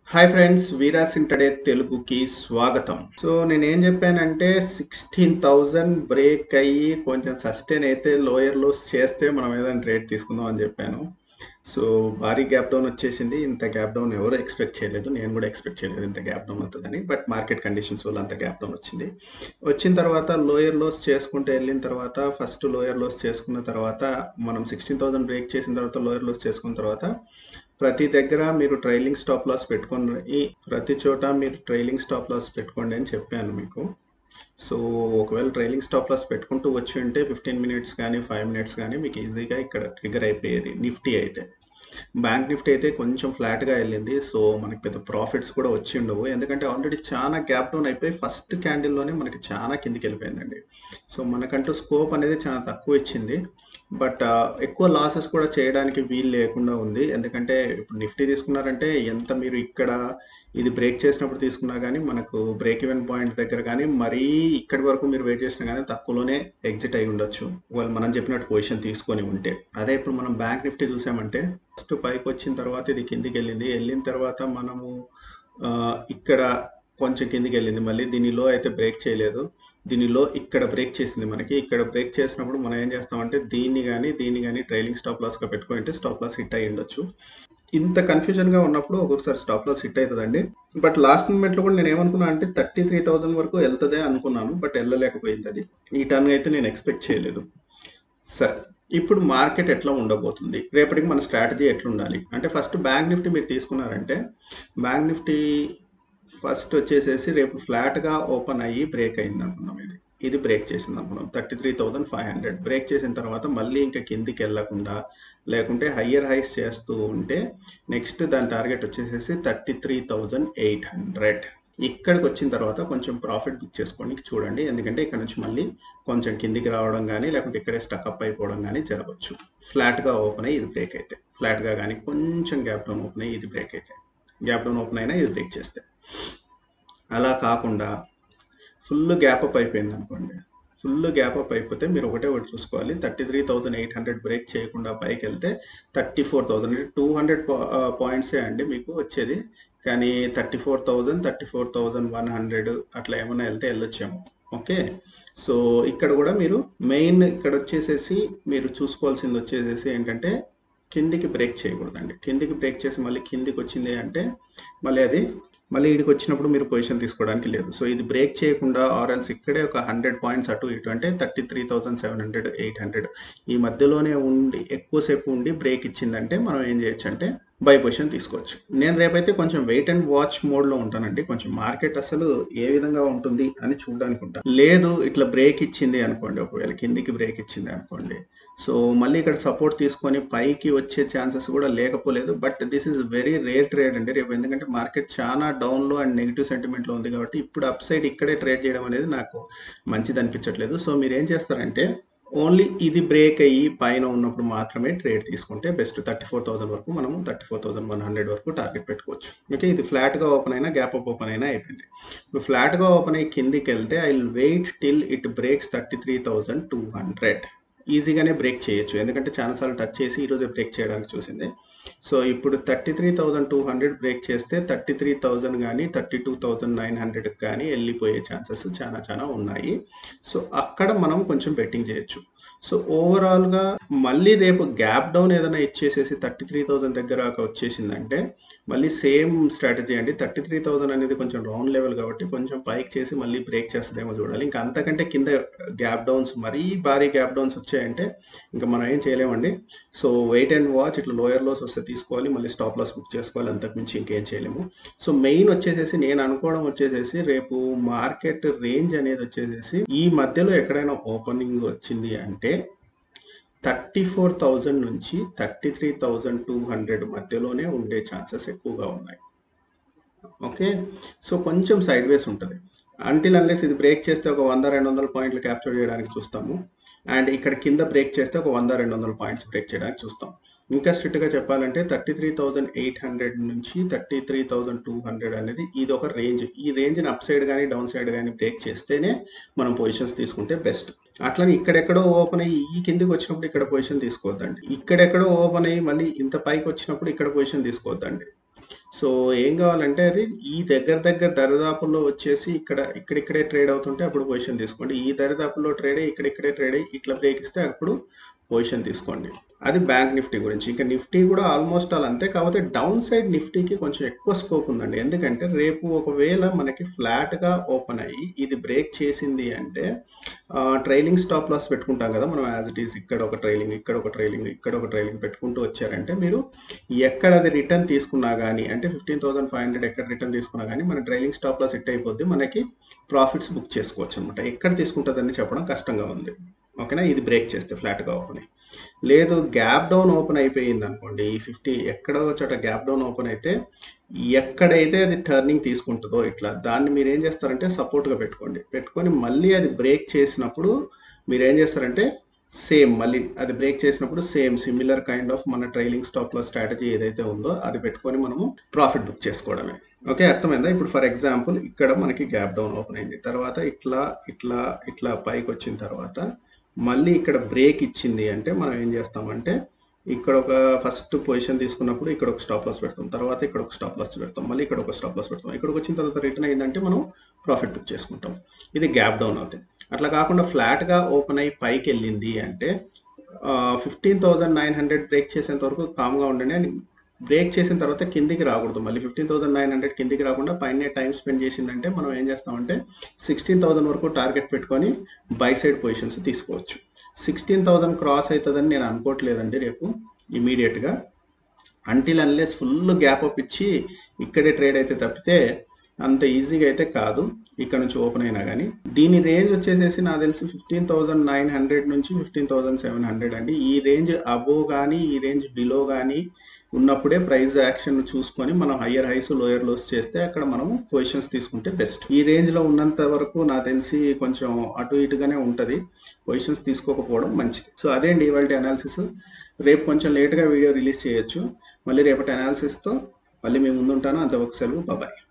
Hi friends, వీరాస్ intraday తెలుగుకి స్వాగతం. So నేను ఏం చెప్పానంటే 16,000 బ్రేక్ అయ్యి కొంచెం సస్టైన్ అయితే లోయర్ లోస్ చేస్తే మనం ఏదైనా ట్రేడ్ తీసుకుందాం అని చెప్పాను. సో భారీ గ్యాప్ డౌన్ వచ్చేసింది. ఇంత గ్యాప్ డౌన్ ఎవరు ఎక్స్పెక్ట్ చేయలేదు, నేను కూడా ఎక్స్పెక్ట్ చేయలేదు ఇంత గ్యాప్ డౌన్ అవుతుందని. బట్ మార్కెట్ కండిషన్స్ వల్ల అంత గ్యాప్ డౌన్ వచ్చింది. వచ్చిన తర్వాత లోయర్ లోస్ చేసుకుంటూ వెళ్ళిన తర్వాత ఫస్ట్ లోయర్ లోస్ చేసుకున్న తర్వాత మనం 16,000 బ్రేక్ చేసిన తర్వాత లోయర్ లోస్ చేసుకున్న తర్వాత ప్రతి దగ్గర మీరు ట్రైలింగ్ స్టాప్ లాస్ పెట్టుకోండి, ప్రతి చోట మీరు ట్రైలింగ్ స్టాప్ లాస్ పెట్టుకోండి అని చెప్పాను మీకు. సో ఒకవేళ ట్రైలింగ్ స్టాప్ లాస్ పెట్టుకుంటూ వచ్చి ఉంటే 15 మినిట్స్ కానీ 5 మినిట్స్ కానీ మీకు ఈజీగా ఇక్కడ ట్రిగర్ అయిపోయేది. నిఫ్టీ అయితే, బ్యాంక్ నిఫ్టీ అయితే కొంచెం ఫ్లాట్గా వెళ్ళింది. సో మనకి పెద్ద ప్రాఫిట్స్ కూడా వచ్చి ఉండవు, ఎందుకంటే ఆల్రెడీ చాలా గ్యాప్ డౌన్ అయిపోయి ఫస్ట్ క్యాండిల్లోనే మనకి చాలా కిందికి వెళ్ళిపోయిందండి. సో మనకంటూ స్కోప్ అనేది చాలా తక్కువ ఇచ్చింది. బట్ ఎక్కువ లాసెస్ కూడా చేయడానికి వీలు లేకుండా ఉంది. ఎందుకంటే ఇప్పుడు నిఫ్టీ తీసుకున్నారంటే ఎంత మీరు ఇక్కడ ఇది బ్రేక్ చేసినప్పుడు తీసుకున్నా కానీ మనకు బ్రేక్ ఈవెన్ పాయింట్ దగ్గర కానీ మరీ ఇక్కడి వరకు మీరు వెయిట్ చేసినా కానీ తక్కువలోనే ఎగ్జిట్ అయి ఉండొచ్చు, వాళ్ళు మనం చెప్పినట్టు పొజిషన్ తీసుకొని ఉంటే. అదే ఇప్పుడు మనం బ్యాంక్ నిఫ్టీ చూసామంటే ఫస్ట్ పైకి వచ్చిన తర్వాత ఇది కిందికి వెళ్ళిన తర్వాత మనము ఇక్కడ కొంచెం కిందికి వెళ్ళింది, మళ్ళీ దీనిలో అయితే బ్రేక్ చేయలేదు. దీనిలో ఇక్కడ బ్రేక్ చేసింది. మనకి ఇక్కడ బ్రేక్ చేసినప్పుడు మనం ఏం చేస్తామంటే దీన్ని కానీ ట్రైలింగ్ స్టాప్ లాస్గా పెట్టుకుంటే స్టాప్ లాస్ హిట్ అయ్యి ఉండొచ్చు. ఇంత కన్ఫ్యూజన్గా ఉన్నప్పుడు ఒక్కొక్కసారి స్టాప్ లాస్ హిట్ అవుతుందండి. బట్ లాస్ట్ మూమెంట్లో కూడా నేను ఏమనుకున్నా అంటే 33,000 వరకు వెళ్తుందే అనుకున్నాను, బట్ వెళ్ళలేకపోయింది. అది ఈ టర్న్ అయితే నేను ఎక్స్పెక్ట్ చేయలేదు. సరే, ఇప్పుడు మార్కెట్ ఎట్లా ఉండబోతుంది, రేపటికి మన స్ట్రాటజీ ఎట్లా ఉండాలి అంటే, ఫస్ట్ బ్యాంక్ నిఫ్టీ మీరు తీసుకున్నారంటే బ్యాంక్ నిఫ్టీ ఫస్ట్ వచ్చేసేసి రేపు ఫ్లాట్గా ఓపెన్ అయ్యి బ్రేక్ అయింది అనుకున్నాం. ఇది బ్రేక్ చేసింది అనుకున్నాం 33,500. బ్రేక్ చేసిన తర్వాత మళ్ళీ ఇంకా కిందికి వెళ్ళకుండా లేకుంటే హయ్యర్ హైస్ చేస్తూ ఉంటే నెక్స్ట్ దాని టార్గెట్ వచ్చేసేసి 33,800. ఇక్కడికి వచ్చిన తర్వాత కొంచెం ప్రాఫిట్ బుక్ చేసుకోండి చూడండి, ఎందుకంటే ఇక్కడ నుంచి మళ్ళీ కొంచెం కిందికి రావడం కానీ లేకుంటే ఇక్కడే స్టక్అప్ అయిపోవడం కానీ జరగవచ్చు. ఫ్లాట్గా ఓపెన్ అయ్యి ఇది బ్రేక్ అయితే, ఫ్లాట్గా కానీ కొంచెం గ్యాప్ డౌన్ ఓపెన్ అయ్యి ఇది బ్రేక్ అయితే, గ్యాప్ డౌన్ ఓపెన్ అయినా ఇది బ్రేక్ చేస్తే. అలా కాకుండా ఫుల్ గ్యాప్ అప్ అయిపోయింది అనుకోండి, ఫుల్ గ్యాప్ అప్ అయిపోతే మీరు ఒకటి చూసుకోవాలి, 33,800 బ్రేక్ చేయకుండా పైకి వెళ్తే 34,000 అంటే 200 పాయింట్సే అండి మీకు వచ్చేది. కానీ 34,000 34,100 అట్లా ఏమైనా వెళ్తే వెళ్ళొచ్చేమో. ఓకే, సో ఇక్కడ కూడా మీరు మెయిన్ ఇక్కడ వచ్చేసేసి మీరు చూసుకోవాల్సింది వచ్చేసేసి ఏంటంటే కిందికి బ్రేక్ చేయకూడదండి. కిందికి బ్రేక్ చేసి మళ్ళీ కిందికి వచ్చింది అంటే మళ్ళీ ఇడికి వచ్చినప్పుడు మీరు పొజిషన్ తీసుకోవడానికి లేదు. సో ఇది బ్రేక్ చేయకుండా ఆర్ఎల్స్ ఇక్కడే ఒక 100 పాయింట్స్ అటు ఇటు అంటే 33,700 800 ఈ మధ్యలోనే ఉండి ఎక్కువసేపు ఉండి బ్రేక్ ఇచ్చిందంటే మనం ఏం చేయొచ్చు అంటే బై పొజిషన్ తీసుకోవచ్చు. నేను రేపైతే కొంచెం వెయిట్ అండ్ వాచ్ మోడ్లో ఉంటానండి. కొంచెం మార్కెట్ అసలు ఏ విధంగా ఉంటుంది అని చూడడానికి ఉంటాను. లేదు ఇట్లా బ్రేక్ ఇచ్చింది అనుకోండి, ఒకవేళ కిందికి బ్రేక్ ఇచ్చింది అనుకోండి, సో మళ్ళీ ఇక్కడ సపోర్ట్ తీసుకొని పైకి వచ్చే ఛాన్సెస్ కూడా లేకపోలేదు. But this is very rare trade అండి రేపు, ఎందుకంటే మార్కెట్ చాలా డౌన్లో అండ్ నెగిటివ్ సెంటిమెంట్లో ఉంది కాబట్టి ఇప్పుడు అప్ సైడ్ ఇక్కడే ట్రేడ్ చేయడం అనేది నాకు మంచిది అనిపించట్లేదు. సో మీరు ఏం చేస్తారంటే ఓన్లీ ఇది బ్రేక్ అయ్యి పైన ఉన్నప్పుడు మాత్రమే ట్రేడ్ తీసుకుంటే బెస్ట్. 34,000 వరకు మనము 34,100 వరకు టార్గెట్ పెట్టుకోవచ్చు. ఓకే, ఇది ఫ్లాట్గా ఓపెన్ అయినా గ్యాప్ అప్ ఓపెన్ అయినా అయిపోయింది. ఇప్పుడు ఫ్లాట్గా ఓపెన్ అయ్యి కిందికి వెళ్తే I will wait till it breaks 33,200. ఈజీగానే బ్రేక్ చేయొచ్చు, ఎందుకంటే చాలాసార్లు టచ్ చేసి ఈరోజే బ్రేక్ చేయడానికి చూసింది. సో ఇప్పుడు 33,200 బ్రేక్ చేస్తే 33,000 కానీ 32,900 కానీ వెళ్ళిపోయే ఛాన్సెస్ చాలా ఉన్నాయి. సో అక్కడ మనం కొంచెం బెట్టింగ్ చేయొచ్చు. సో ఓవరాల్గా మళ్ళీ రేపు గ్యాప్ డౌన్ ఏదైనా ఇచ్చేసేసి 33,000 దగ్గర వచ్చేసిందంటే మళ్ళీ సేమ్ స్ట్రాటజీ అండి. 33,000 అనేది కొంచెం రౌండ్ లెవెల్ కాబట్టి కొంచెం పైకి చేసి మళ్ళీ బ్రేక్ చేస్తుందేమో చూడాలి. ఇంకా అంతకంటే కింద గ్యాప్ డౌన్స్ మరీ భారీ గ్యాప్ డౌన్స్ వచ్చాయంటే ఇంకా మనం ఏం చేయలేమండి. సో వెయిట్ అండ్ వాచ్, ఇట్లా లోయర్ లోస్ వస్తే తీసుకోవాలి, మళ్ళీ స్టాప్ లాస్ బుక్ చేసుకోవాలి, అంతకుమించి ఇంకేం చేయలేము. సో మెయిన్ వచ్చేసేసి నేను అనుకోవడం వచ్చేసేసి రేపు మార్కెట్ రేంజ్ అనేది వచ్చేసేసి ఈ మధ్యలో ఎక్కడైనా ఓపెనింగ్ వచ్చింది అంటే 34,000 నుంచి 33,200 మధ్యలోనే ఉండే ఛాన్సెస్ ఎక్కువగా ఉన్నాయి. ఓకే, సో కొంచెం సైడ్ వేస్ ఉంటుంది. అంటిల్ అన్లెస్ ఇది బ్రేక్ చేస్తే ఒక 100-200 పాయింట్లు క్యాప్చర్ చేయడానికి చూస్తాము, అండ్ ఇక్కడ కింద బ్రేక్ చేస్తే ఒక 100-200 పాయింట్స్ బ్రేక్ చేయడానికి చూస్తాం. ఇంకా స్ట్రిక్ట్గా చెప్పాలంటే 33,800 నుంచి 33,200 అనేది ఇది ఒక రేంజ్. ఈ రేంజ్ని అప్ సైడ్ కానీ డౌన్ సైడ్ కానీ బ్రేక్ చేస్తేనే మనం పొజిషన్స్ తీసుకుంటే బెస్ట్. అట్లని ఇక్కడెక్కడో ఓపెన్ అయ్యి ఈ కిందికి వచ్చినప్పుడు ఇక్కడ పొజిషన్ తీసుకోవద్దండి, ఇక్కడెక్కడో ఓపెన్ అయ్యి మళ్ళీ ఇంత పైకి వచ్చినప్పుడు ఇక్కడ పొజిషన్ తీసుకోవద్దండి. సో ఏం కావాలంటే అది ఈ దగ్గర దరిదాపుల్లో వచ్చేసి ఇక్కడిక్కడే ట్రేడ్ అవుతుంటే అప్పుడు పొజిషన్ తీసుకోండి. ఈ దరిదాపుల్లో ట్రేడ్ అయ్యి ఇక్కడిక్కడే ట్రేడ్ అయ్యి ఇట్లా బ్రేక్ ఇస్తే అప్పుడు పొజిషన్ తీసుకోండి. అది బ్యాంక్ నిఫ్టీ గురించి. ఇంకా నిఫ్టీ కూడా ఆల్మోస్ట్ ఆల్ అంతే. కాకపోతే డౌన్ సైడ్ నిఫ్టీకి కొంచెం ఎక్కువ స్కోప్ ఉందండి. ఎందుకంటే రేపు ఒకవేళ మనకి ఫ్లాట్గా ఓపెన్ అయ్యి ఇది బ్రేక్ చేసింది అంటే ట్రైలింగ్ స్టాప్ లాస్ పెట్టుకుంటాం కదా మనం, యాజ్ ఇట్ ఈస్ ఇక్కడ ఒక ట్రైలింగ్, ఇక్కడ ఒక ట్రైలింగ్, ఇక్కడ ఒక ట్రైలింగ్ పెట్టుకుంటూ వచ్చారంటే మీరు ఎక్కడ అది రిటర్న్ తీసుకున్నా కానీ, అంటే 15,500 ఎక్కడ రిటర్న్ తీసుకున్నా కానీ మన ట్రైలింగ్ స్టాప్ లాస్ హిట్ అయిపోద్ది, మనకి ప్రాఫిట్స్ బుక్ చేసుకోవచ్చు అనమాట. ఎక్కడ తీసుకుంటుందని చెప్పడం కష్టంగా ఉంది. ఓకేనా, ఇది బ్రేక్ చేస్తే ఫ్లాట్గా ఓపెన్ అయ్యి. లేదు గ్యాప్ డౌన్ ఓపెన్ అయిపోయింది అనుకోండి, ఈ 50 ఎక్కడో చోట గ్యాప్ డౌన్ ఓపెన్ అయితే ఎక్కడైతే అది టర్నింగ్ తీసుకుంటుందో ఇట్లా, దాన్ని మీరు ఏం చేస్తారంటే సపోర్ట్గా పెట్టుకొని మళ్ళీ అది బ్రేక్ చేసినప్పుడు మీరు ఏం చేస్తారంటే సేమ్ మళ్ళీ అది బ్రేక్ చేసినప్పుడు సేమ్ సిమిలర్ కైండ్ ఆఫ్ మన ట్రైలింగ్ స్టాప్ లాస్ స్ట్రాటజీ ఏదైతే ఉందో అది పెట్టుకొని మనము ప్రాఫిట్ బుక్ చేసుకోవడమే. ఓకే, అర్థమైందా? ఇప్పుడు ఫర్ ఎగ్జాంపుల్ ఇక్కడ మనకి గ్యాప్ డౌన్ ఓపెన్ అయింది, తర్వాత ఇట్లా పైకి వచ్చిన తర్వాత మళ్ళీ ఇక్కడ బ్రేక్ ఇచ్చింది అంటే మనం ఏం చేస్తామంటే ఇక్కడ ఒక ఫస్ట్ పొజిషన్ తీసుకున్నప్పుడు ఇక్కడ ఒక స్టాప్ లాస్ పెడతాం, తర్వాత ఇక్కడ ఒక స్టాప్ లాస్ పెడతాం, మళ్ళీ ఇక్కడ ఒక స్టాప్ లాస్ పెడతాం. ఇక్కడికి వచ్చిన తర్వాత రిటర్న్ అయిందంటే మనం ప్రాఫిట్ బుక్ చేసుకుంటాం. ఇది గ్యాప్ డౌన్ అవుతుంది. అట్లా కాకుండా ఫ్లాట్గా ఓపెన్ అయ్యి పైకి వెళ్ళింది అంటే 15,900 బ్రేక్ చేసేంత వరకు కామ్గా ఉండండి. అని బ్రేక్ చేసిన తర్వాత కిందికి రాకూడదు. మళ్ళీ 15,900 కిందికి రాకుండా పైన టైం స్పెండ్ చేసిందంటే మనం ఏం చేస్తామంటే 16,000 వరకు టార్గెట్ పెట్టుకొని బై సైడ్ పొజిషన్స్ తీసుకోవచ్చు. 16,000 క్రాస్ అవుతుందని నేను అనుకోవట్లేదండి రేపు ఇమీడియట్గా, until unless full gap up ఇచ్చి ఇక్కడే ట్రేడ్ అయితే తప్పితే అంత ఈజీగా అయితే కాదు ఇక్కడ నుంచి ఓపెన్ అయినా కానీ. దీని రేంజ్ వచ్చేసేసి నాకు తెలిసి 15,900 నుంచి 15,700 అండి. ఈ రేంజ్ అబోవ్ కానీ ఈ రేంజ్ బిలో కానీ ఉన్నప్పుడే ప్రైస్ యాక్షన్ చూసుకొని మనం హయ్యర్ హైస్ లోయర్ లోస్ చేస్తే అక్కడ మనం పొజిషన్స్ తీసుకుంటే బెస్ట్. ఈ రేంజ్లో ఉన్నంత వరకు నాకు తెలిసి కొంచెం అటు ఇటుగానే ఉంటుంది, పొజిషన్స్ తీసుకోకపోవడం మంచిది. సో అదే అండి ఇవాళ అనాలిసిస్. రేపు కొంచెం లేట్గా వీడియో రిలీజ్ చేయొచ్చు. మళ్ళీ రేపటి అనాలిసిస్తో మళ్ళీ మేము ముందుంటాను. అంతవరకు సెలవు, బాయ్.